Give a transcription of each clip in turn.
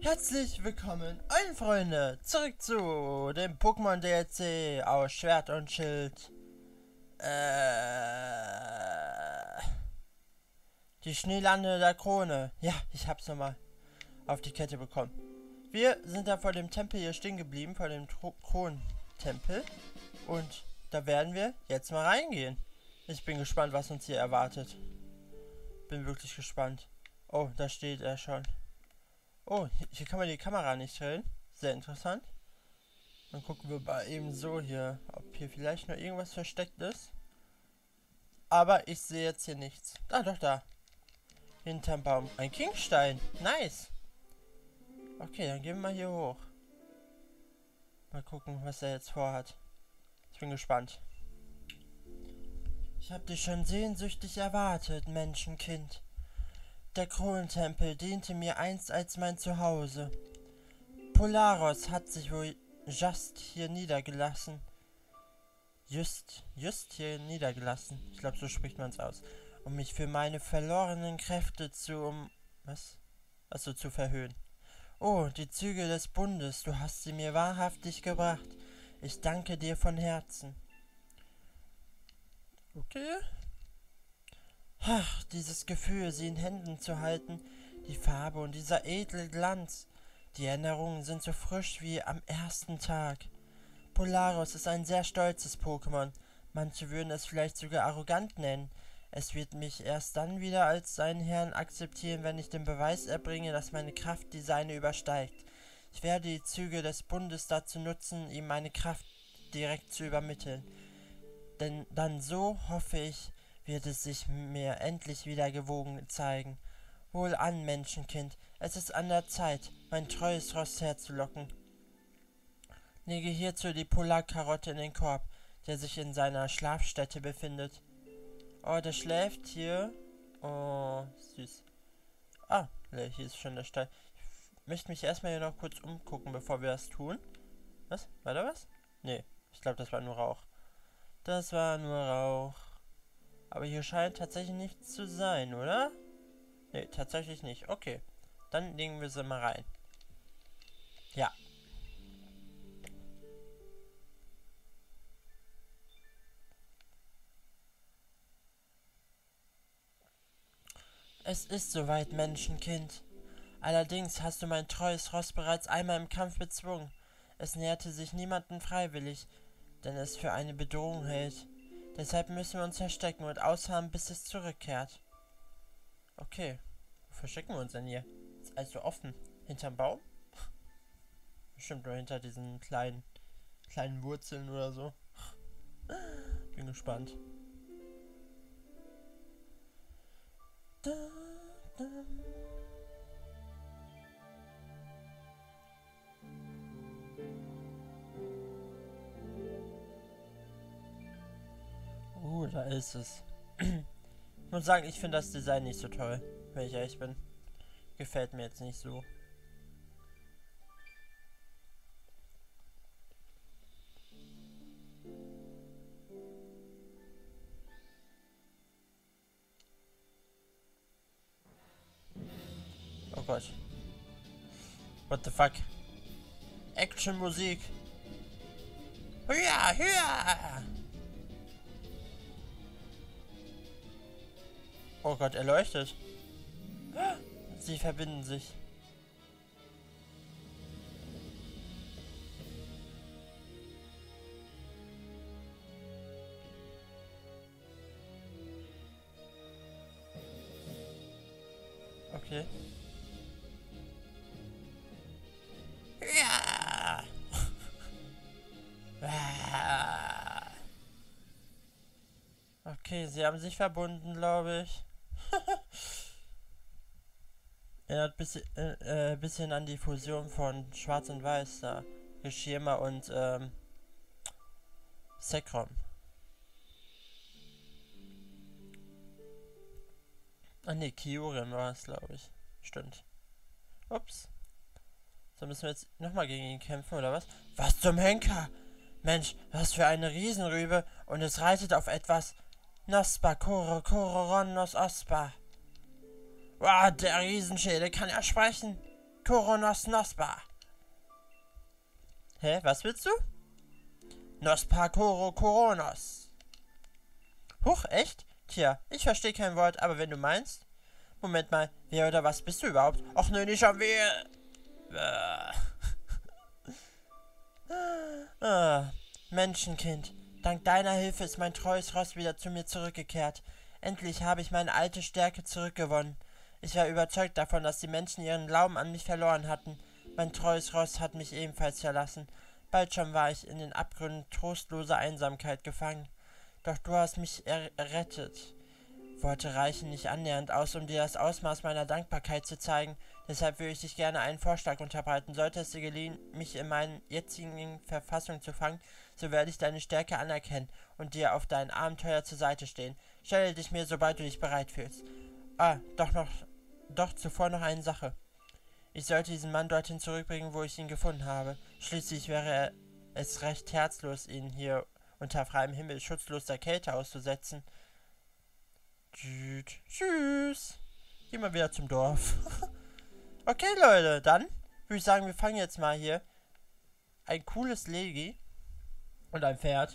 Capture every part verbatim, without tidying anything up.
Herzlich willkommen, allen Freunde, zurück zu dem Pokémon D L C aus Schwert und Schild. Äh, die Schneelande der Krone. Ja, ich hab's nochmal auf die Kette bekommen. Wir sind da vor dem Tempel hier stehen geblieben, vor dem Kronentempel. Und da werden wir jetzt mal reingehen. Ich bin gespannt, was uns hier erwartet. Bin wirklich gespannt. Oh, da steht er schon. Oh, hier kann man die Kamera nicht drehen. Sehr interessant. Dann gucken wir mal eben so hier, ob hier vielleicht noch irgendwas versteckt ist. Aber ich sehe jetzt hier nichts. Ah, doch, da. Hinterm Baum. Ein Kingstein. Nice. Okay, dann gehen wir mal hier hoch. Mal gucken, was er jetzt vorhat. Ich bin gespannt. Ich habe dich schon sehnsüchtig erwartet, Menschenkind. Der Kronentempel diente mir einst als mein Zuhause. Polaros hat sich wohl just hier niedergelassen. Just, just hier niedergelassen. Ich glaube, so spricht man es aus. Um mich für meine verlorenen Kräfte zu um... Was? Achso, zu verhöhnen. Oh, die Züge des Bundes, du hast sie mir wahrhaftig gebracht. Ich danke dir von Herzen. Okay. Ach, dieses Gefühl, sie in Händen zu halten, die Farbe und dieser edle Glanz. Die Erinnerungen sind so frisch wie am ersten Tag. Polaros ist ein sehr stolzes Pokémon. Manche würden es vielleicht sogar arrogant nennen. Es wird mich erst dann wieder als seinen Herrn akzeptieren, wenn ich den Beweis erbringe, dass meine Kraft die seine übersteigt. Ich werde die Züge des Bundes dazu nutzen, ihm meine Kraft direkt zu übermitteln. Denn dann so, hoffe ich, wird es sich mir endlich wieder gewogen zeigen. Wohlan, Menschenkind, es ist an der Zeit, mein treues Ross herzulocken. Lege hierzu die Polarkarotte in den Korb, der sich in seiner Schlafstätte befindet. Oh, der schläft hier. Oh, süß. Ah, hier ist schon der Stall. Ich möchte mich erstmal hier noch kurz umgucken, bevor wir das tun. Was? War da was? Nee, ich glaube, das war nur Rauch. Das war nur Rauch. Aber hier scheint tatsächlich nichts zu sein, oder? Ne, tatsächlich nicht. Okay. Dann legen wir sie mal rein. Ja. Es ist soweit, Menschenkind. Allerdings hast du mein treues Ross bereits einmal im Kampf bezwungen. Es näherte sich niemanden freiwillig, denn es für eine Bedrohung hält. Deshalb müssen wir uns verstecken und ausharren, bis es zurückkehrt. Okay. Wo verstecken wir uns denn hier? Ist alles so offen. Hinterm Baum? Bestimmt nur hinter diesen kleinen, kleinen Wurzeln oder so. Bin gespannt. Da, da. Uh, da ist es. Ich muss sagen, ich finde das Design nicht so toll, wenn ich ehrlich bin. Gefällt mir jetzt nicht so. Oh Gott. What the fuck? Action-Musik. Hüa, hüa! Oh Gott, er leuchtet. Sie verbinden sich. Okay. Ja! Okay, sie haben sich verbunden, glaube ich. Erinnert ein bisschen, äh, äh, bisschen an die Fusion von Schwarz und Weiß da. Geschirma und ähm, Zekrom. Ah ne, Kyurem war es, glaube ich. Stimmt. Ups. So müssen wir jetzt nochmal gegen ihn kämpfen, oder was? Was zum Henker? Mensch, was für eine Riesenrübe. Und es reitet auf etwas. Nospa, Koro, Kororon, Nos Ospa. Wow, der Riesenschädel kann ja sprechen. Koronos Nospa. Hä, was willst du? Nospa Koro Koronos. Huch, echt? Tja, ich verstehe kein Wort, aber wenn du meinst... Moment mal, wer oder was bist du überhaupt? Och nö, nicht schon wieder. ah, Menschenkind, dank deiner Hilfe ist mein treues Ross wieder zu mir zurückgekehrt. Endlich habe ich meine alte Stärke zurückgewonnen. Ich war überzeugt davon, dass die Menschen ihren Glauben an mich verloren hatten. Mein treues Ross hat mich ebenfalls verlassen. Bald schon war ich in den Abgründen trostloser Einsamkeit gefangen. Doch du hast mich er errettet. Worte reichen nicht annähernd aus, um dir das Ausmaß meiner Dankbarkeit zu zeigen. Deshalb würde ich dich gerne einen Vorschlag unterbreiten. Sollte es dir gelingen, mich in meiner jetzigen Verfassung zu fangen, so werde ich deine Stärke anerkennen und dir auf dein Abenteuer zur Seite stehen. Stelle dich mir, sobald du dich bereit fühlst. Ah, doch noch, doch zuvor noch eine Sache. Ich sollte diesen Mann dorthin zurückbringen, wo ich ihn gefunden habe. Schließlich wäre es recht herzlos, ihn hier unter freiem Himmel schutzlos der Kälte auszusetzen. Tschüss. Gehen wir wieder zum Dorf. Okay, Leute, dann würde ich sagen, wir fangen jetzt mal hier ein cooles Legi und ein Pferd.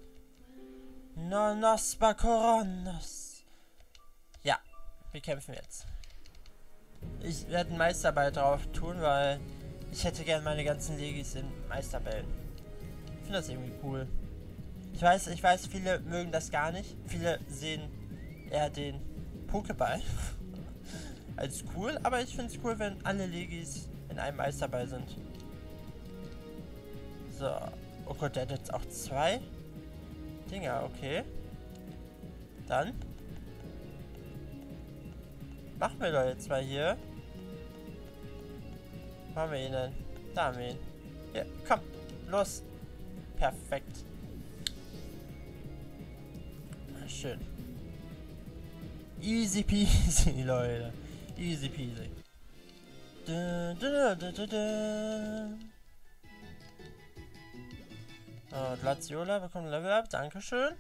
Nonospa Koronos. Ja, wir kämpfen jetzt. Ich werde einen Meisterball drauf tun, weil ich hätte gerne meine ganzen Legis in Meisterbällen. Ich finde das irgendwie cool. Ich weiß, ich weiß, viele mögen das gar nicht. Viele sehen eher den Pokéball als cool, aber ich finde es cool, wenn alle Legis in einem Meisterball sind. So. Oh Gott, der hat jetzt auch zwei Dinger, okay. Dann machen wir doch jetzt mal hier. Machen wir ihn denn? Da haben wir ihn. Ja, komm, los. Perfekt. Schön. Easy peasy, Leute. Easy peasy. Da, da, da, da, da. Oh, Glaciola bekommt Level Up. Dankeschön.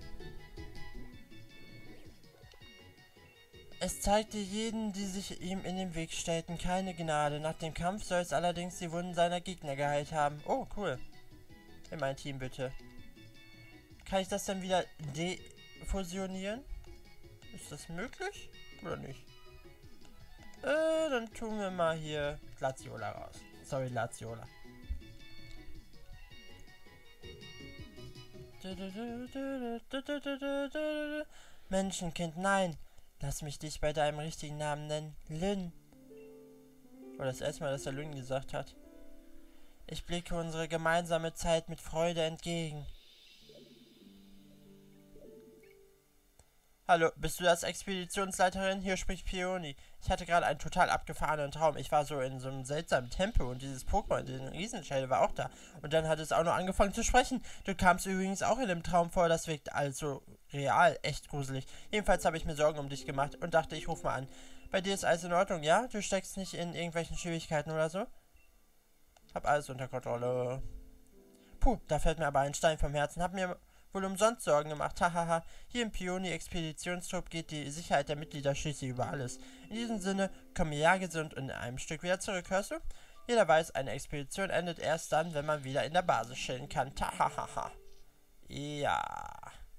Es zeigte jeden, die sich ihm in den Weg stellten, keine Gnade. Nach dem Kampf soll es allerdings die Wunden seiner Gegner geheilt haben. Oh, cool. In mein Team, bitte. Kann ich das dann wieder defusionieren? Ist das möglich? Oder nicht? Äh, dann tun wir mal hier Glaciola raus. Sorry, Glaciola. Menschenkind, nein! Lass mich dich bei deinem richtigen Namen nennen. Lynn. Oder das erste Mal, dass er Lynn gesagt hat. Ich blicke unsere gemeinsame Zeit mit Freude entgegen. Hallo, bist du das Expeditionsleiterin? Hier spricht Peony. Ich hatte gerade einen total abgefahrenen Traum. Ich war so in so einem seltsamen Tempel und dieses Pokémon, den Riesenschädel, war auch da. Und dann hat es auch noch angefangen zu sprechen. Du kamst übrigens auch in dem Traum vor, das wirkt also real, echt gruselig. Jedenfalls habe ich mir Sorgen um dich gemacht und dachte, ich rufe mal an. Bei dir ist alles in Ordnung, ja? Du steckst nicht in irgendwelchen Schwierigkeiten oder so? Hab alles unter Kontrolle. Puh, da fällt mir aber ein Stein vom Herzen. Hab mir wohl umsonst Sorgen gemacht. Hahaha. Hier im Peony-Expeditionstrupp geht die Sicherheit der Mitglieder schließlich über alles. In diesem Sinne, komm ja gesund in einem Stück wieder zurück, hörst du? Jeder weiß, eine Expedition endet erst dann, wenn man wieder in der Basis chillen kann. Tahahaha. Ja.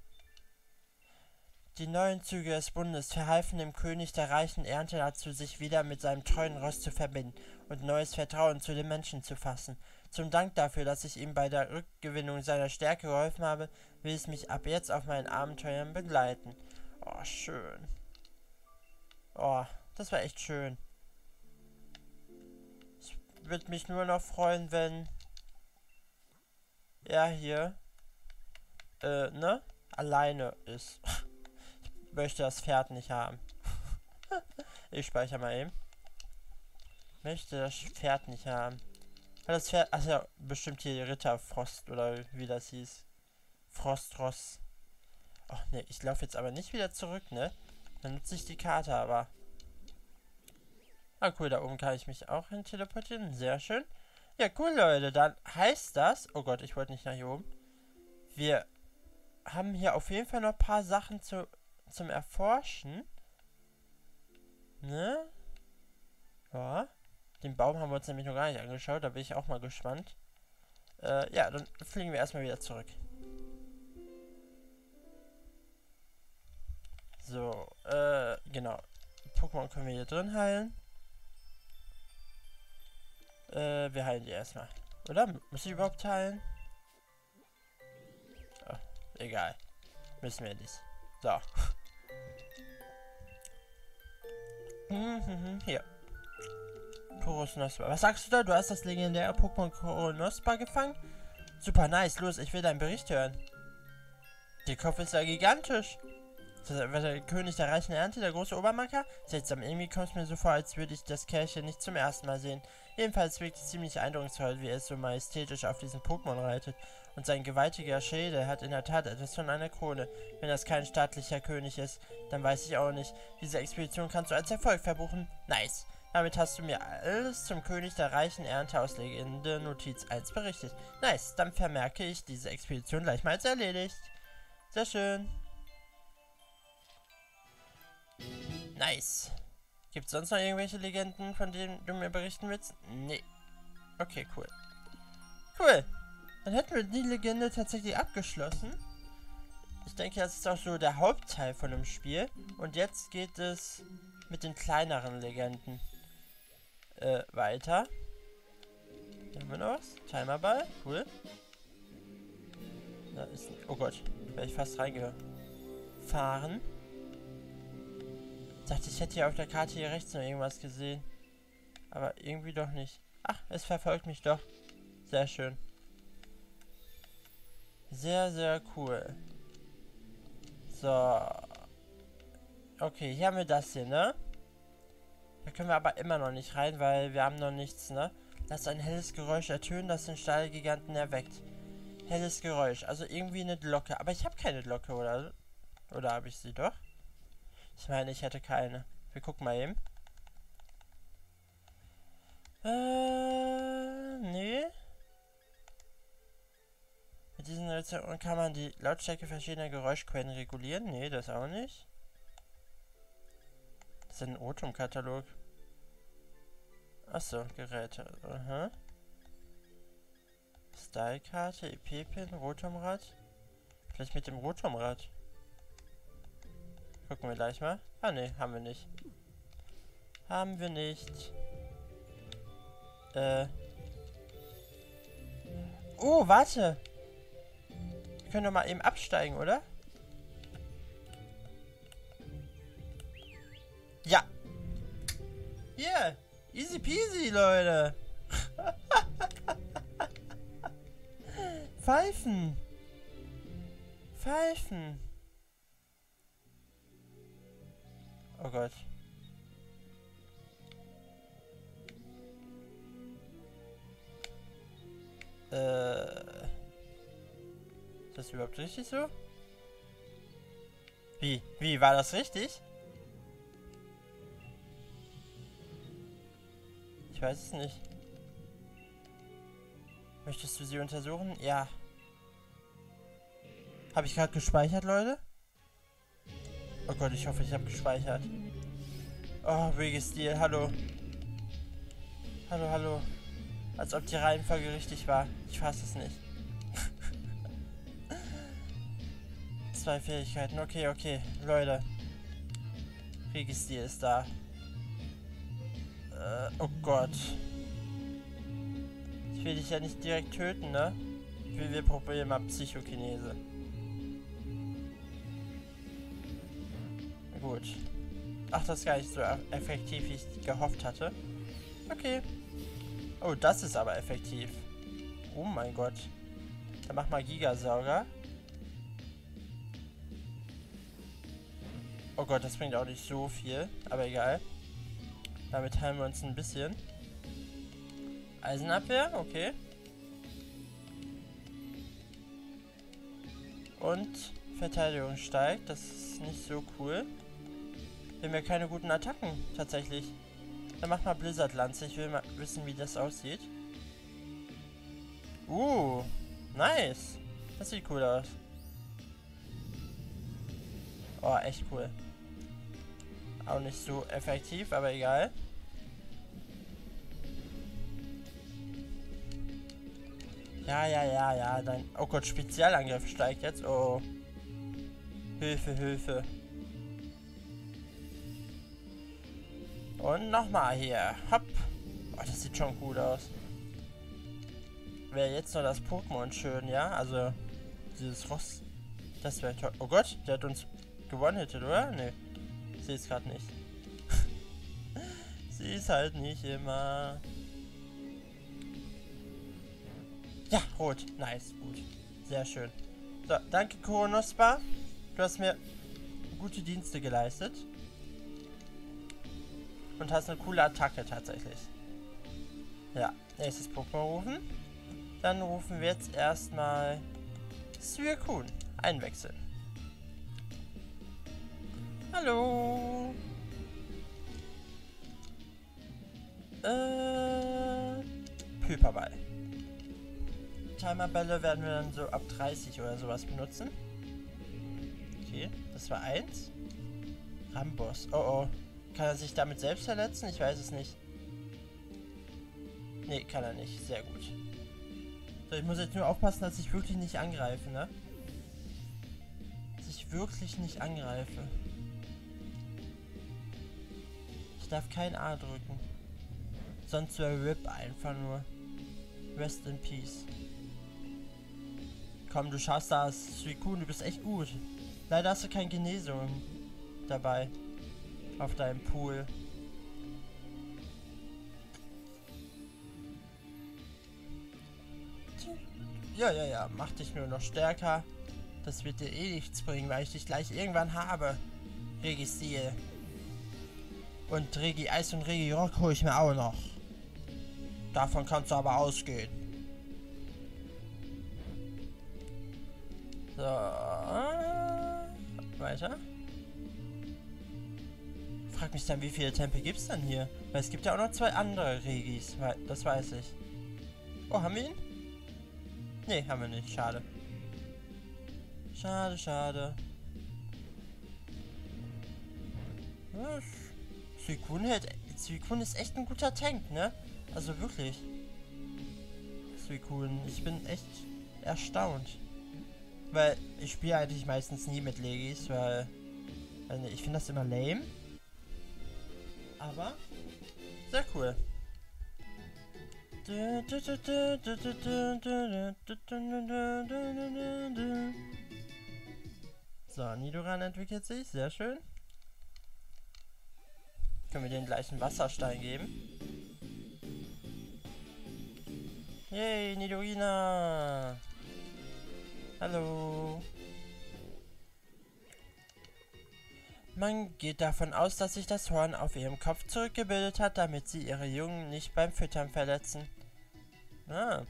Die neuen Züge des Bundes verhalfen dem König der reichen Ernte dazu, sich wieder mit seinem treuen Ross zu verbinden und neues Vertrauen zu den Menschen zu fassen. Zum Dank dafür, dass ich ihm bei der Rückgewinnung seiner Stärke geholfen habe, will es mich ab jetzt auf meinen Abenteuern begleiten. Oh, schön. Oh, das war echt schön. Ich würde mich nur noch freuen, wenn er hier, äh, ne, alleine ist. Ich möchte das Pferd nicht haben. Ich speichere mal eben. Ich möchte das Pferd nicht haben. Weil das Pferd, ach ja, bestimmt hier Ritter Frost oder wie das hieß. Frostross. Ach ne, ich laufe jetzt aber nicht wieder zurück, ne? Dann nutze ich die Karte aber. Ah cool, da oben kann ich mich auch hin teleportieren. Sehr schön. Ja cool, Leute, dann heißt das... Oh Gott, ich wollte nicht nach hier oben. Wir haben hier auf jeden Fall noch ein paar Sachen zu, zum Erforschen. Ne? Ja. Den Baum haben wir uns nämlich noch gar nicht angeschaut. Da bin ich auch mal gespannt. Äh, ja, dann fliegen wir erstmal wieder zurück. So, äh, genau. Pokémon können wir hier drin heilen. Äh, wir heilen die erstmal. Oder? Muss ich überhaupt heilen? Oh, egal. Müssen wir nicht. So. Hier. Koronospa. Was sagst du da? Du hast das legendäre Pokémon Koronospa gefangen? Super nice. Los, ich will deinen Bericht hören. Der Kopf ist ja gigantisch. Ist das etwa der König der reichen Ernte, der große Obermacker? Seltsam, irgendwie kommt es mir so vor, als würde ich das Kerlchen nicht zum ersten Mal sehen. Jedenfalls wirkt es ziemlich eindrucksvoll, wie es so majestätisch auf diesen Pokémon reitet. Und sein gewaltiger Schädel hat in der Tat etwas von einer Krone. Wenn das kein staatlicher König ist, dann weiß ich auch nicht. Diese Expedition kannst du als Erfolg verbuchen. Nice. Damit hast du mir alles zum König der reichen Ernte aus Legende Notiz eins berichtet. Nice, dann vermerke ich diese Expedition gleich mal als erledigt. Sehr schön. Nice. Gibt es sonst noch irgendwelche Legenden, von denen du mir berichten willst? Nee. Okay, cool. Cool. Dann hätten wir die Legende tatsächlich abgeschlossen. Ich denke, das ist auch so der Hauptteil von dem Spiel. Und jetzt geht es mit den kleineren Legenden äh, weiter. Hier haben wir noch was. Timerball. Cool. Da ist... Oh Gott. Wäre ich fast reingehört. Fahren. Ich dachte, ich hätte hier auf der Karte hier rechts noch irgendwas gesehen. Aber irgendwie doch nicht. Ach, es verfolgt mich doch. Sehr schön. Sehr, sehr cool. So. Okay, hier haben wir das hier, ne? Da können wir aber immer noch nicht rein, weil wir haben noch nichts, ne? Lass ein helles Geräusch ertönen, das den Stahlgiganten erweckt. Helles Geräusch, also irgendwie eine Glocke. Aber ich habe keine Glocke, oder? Oder habe ich sie doch? Ich meine, ich hätte keine. Wir gucken mal eben. Äh, nee. Mit diesen Rezeptoren kann man die Lautstärke verschiedener Geräuschquellen regulieren. Nee, das auch nicht. Das ist ein Rotom-Katalog. Achso, Geräte. Aha. Style-Karte, E P-Pin, Rotomrad. Vielleicht mit dem Rotomrad. Gucken wir gleich mal. Ah, ne, haben wir nicht. Haben wir nicht. Äh. Oh, warte. Wir können doch mal eben absteigen, oder? Ja. Yeah. Easy peasy, Leute. Pfeifen. Pfeifen. Oh Gott. Äh. Ist das überhaupt richtig so? Wie? Wie? War das richtig? Ich weiß es nicht. Möchtest du sie untersuchen? Ja. Habe ich gerade gespeichert, Leute? Oh Gott, ich hoffe, ich habe gespeichert. Oh, Wegestil, hallo. Hallo, hallo. Als ob die Reihenfolge richtig war. Ich fasse es nicht. Zwei Fähigkeiten. Okay, okay. Leute. Wegestil ist da. Äh, oh Gott. Ich will dich ja nicht direkt töten, ne? Wir, wir probieren mal Psychokinese. Gut. Ach, das ist gar nicht so effektiv, wie ich gehofft hatte. Okay. Oh, das ist aber effektiv. Oh mein Gott. Dann mach mal Gigasauger. Oh Gott, das bringt auch nicht so viel. Aber egal. Damit heilen wir uns ein bisschen. Eisenabwehr, okay. Und Verteidigung steigt. Das ist nicht so cool. Wir haben ja keine guten Attacken, tatsächlich. Dann mach mal Blizzard-Lanze. Ich will mal wissen, wie das aussieht. Uh, nice. Das sieht cool aus. Oh, echt cool. Auch nicht so effektiv, aber egal. Ja, ja, ja, ja. Dein... Oh Gott, Spezialangriff steigt jetzt. Oh. Hilfe, Hilfe. Und nochmal hier. Hopp. Oh, das sieht schon gut aus. Wäre jetzt noch das Pokémon schön, ja? Also, dieses Ross. Das wäre toll. Oh Gott, der hat uns gewonnen, oder? Nee. Ich sehe es gerade nicht. Sie ist halt nicht immer. Ja, rot. Nice, gut. Sehr schön. So, danke Koronospa. Du hast mir gute Dienste geleistet. Und hast eine coole Attacke tatsächlich. Ja, nächstes Pokémon rufen. Dann rufen wir jetzt erstmal Suicune. Einwechseln. Hallo. Äh, Hyperball. Timerbälle werden wir dann so ab dreißig oder sowas benutzen. Okay, das war eins. Rambos. Oh oh. Kann er sich damit selbst verletzen? Ich weiß es nicht. Nee, kann er nicht. Sehr gut. So, ich muss jetzt nur aufpassen, dass ich wirklich nicht angreife, ne? Dass ich wirklich nicht angreife. Ich darf kein A drücken. Sonst wäre R I P einfach nur. Rest in Peace. Komm, du schaffst das. Suicune, du bist echt gut. Leider hast du keine Genesung dabei. Auf deinem Pool. Ja, ja, ja. Mach dich nur noch stärker. Das wird dir eh nichts bringen, weil ich dich gleich irgendwann habe. Registil. Und Regi Eis und Regi Rock hole ich mir auch noch. Davon kannst du aber ausgehen. So. Weiter. Frag mich dann, wie viele Tempel gibt es denn hier? Weil es gibt ja auch noch zwei andere Regis. Das weiß ich. Oh, haben wir ihn? Nee, haben wir nicht. Schade. Schade, schade. Ja, Suicune hält... Suicune ist echt ein guter Tank, ne? Also wirklich. Suicune. Ich bin echt erstaunt. Weil ich spiele eigentlich meistens nie mit Legis, weil... Also ich finde das immer lame. Aber sehr cool. So, Nidoran entwickelt sich, sehr schön. Können wir den gleichen Wasserstein geben. Yay, Nidorina! Hallo! Man geht davon aus, dass sich das Horn auf ihrem Kopf zurückgebildet hat, damit sie ihre Jungen nicht beim Füttern verletzen. Ah.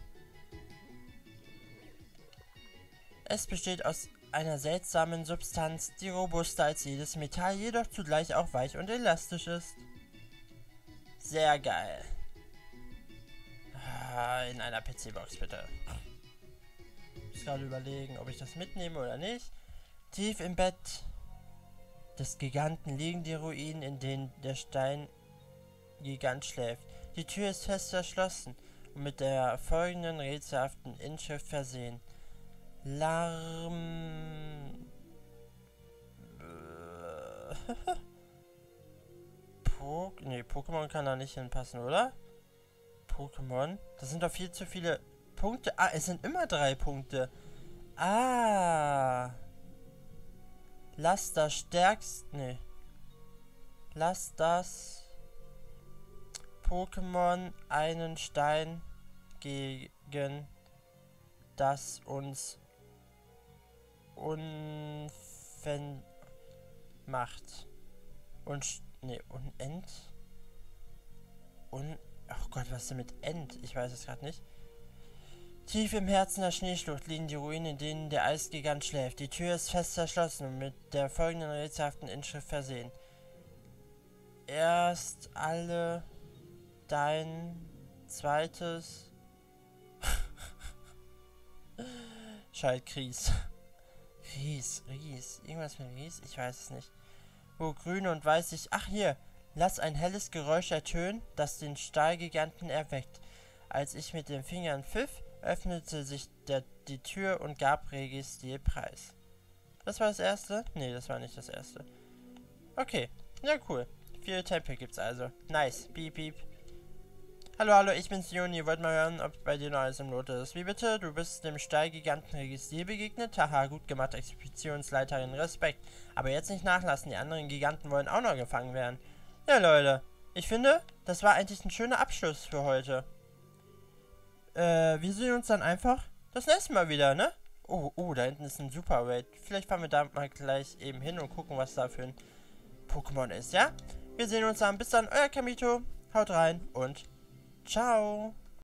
Es besteht aus einer seltsamen Substanz, die robuster als jedes Metall, jedoch zugleich auch weich und elastisch ist. Sehr geil. Ah, in einer P C-Box bitte. Ich muss gerade überlegen, ob ich das mitnehme oder nicht. Tief im Bett des Giganten liegen die Ruinen, in denen der Steingigant schläft. Die Tür ist fest verschlossen und mit der folgenden rätselhaften Inschrift versehen. Larm... Po... Nee, Pokémon kann da nicht hinpassen, oder? Pokémon? Das sind doch viel zu viele Punkte. Ah, es sind immer drei Punkte. Ah... Lass das stärkste... Nee. Lass das Pokémon einen Stein gegen das uns unfen macht. Und... Nee, unend? Un... Oh Gott, was ist denn mit End? Ich weiß es gerade nicht. Tief im Herzen der Schneeschlucht liegen die Ruinen, in denen der Eisgigant schläft. Die Tür ist fest verschlossen und mit der folgenden rätselhaften Inschrift versehen. Erst alle dein zweites Schalt Kries. Ries, Ries. Irgendwas mit Ries? Ich weiß es nicht. Wo grün und weiß sich... Ach hier! Lass ein helles Geräusch ertönen, das den Stahlgiganten erweckt. Als ich mit den Fingern pfiff, öffnete sich der, die Tür und gab Registil preis. Das war das erste? Nee, das war nicht das erste. Okay, ja cool. Viele Tempel gibt's also. Nice. Piep, piep. Hallo, hallo, ich bin's Juni. Wollt mal hören, ob bei dir noch alles im Lot ist. Wie bitte? Du bist dem Stallgiganten Registil begegnet? Haha, gut gemacht, Expeditionsleiterin. Respekt. Aber jetzt nicht nachlassen, die anderen Giganten wollen auch noch gefangen werden. Ja, Leute. Ich finde, das war eigentlich ein schöner Abschluss für heute. Äh, wir sehen uns dann einfach das nächste Mal wieder, ne? Oh, oh, da hinten ist ein Super Raid. Vielleicht fahren wir da mal gleich eben hin und gucken, was da für ein Pokémon ist, ja? Wir sehen uns dann. Bis dann, euer Kamito. Haut rein und ciao.